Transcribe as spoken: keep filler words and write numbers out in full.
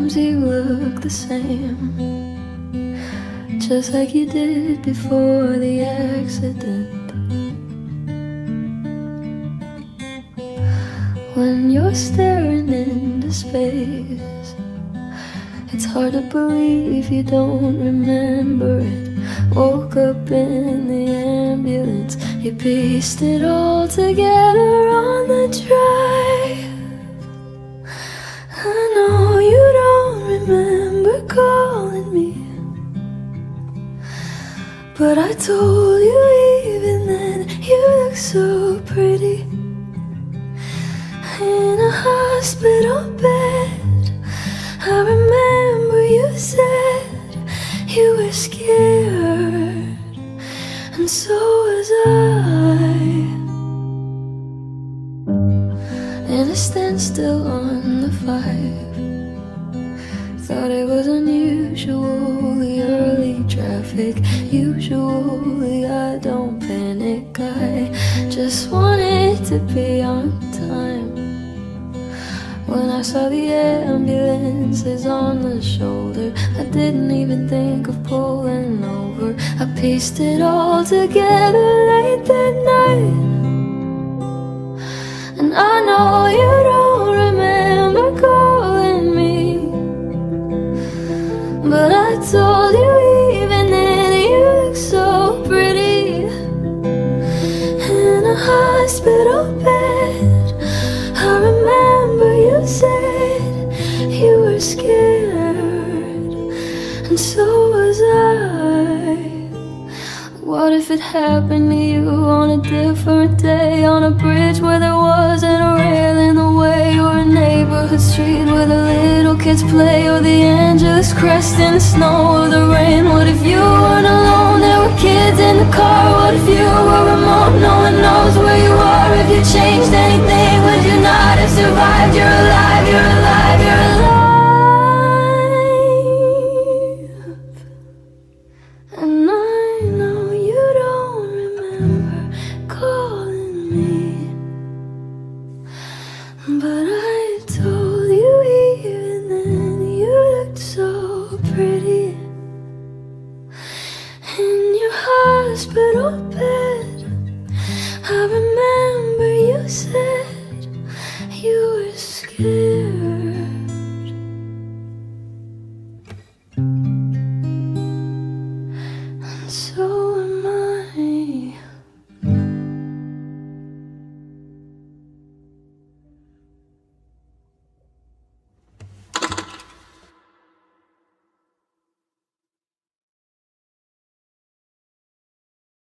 Sometimes you look the same, just like you did before the accident. When you're staring into space, it's hard to believe you don't remember it. Woke up in the ambulance, you pieced it all together on the drive. I know you don't remember calling me, but I told you even then you look so pretty in a hospital bed. I remember you said you were scared, and so was I. In a standstill on the five, thought it was unusually early traffic. Usually I don't panic, I just wanted to be on time. When I saw the ambulances on the shoulder, I didn't even think of pulling over. I pieced it all together late that night. And I know you don't remember calling me, but I told you even then you look so pretty in a hospital bed. I remember you said you were scared, and so was I. What if it happened to you on a different day, on a bridge where there wasn't a rail in the way, or a neighborhood street where the little kids play, or the Angeles crest in the snow or the rain? What if you weren't alone, there were kids in the car? What if you were remote, no one knows where you are? If you changed anything, would you not have survived? You're alive, you're alive, you're alive. And I know you don't remember calling me, but I told you even then you looked so pretty in your hospital bed.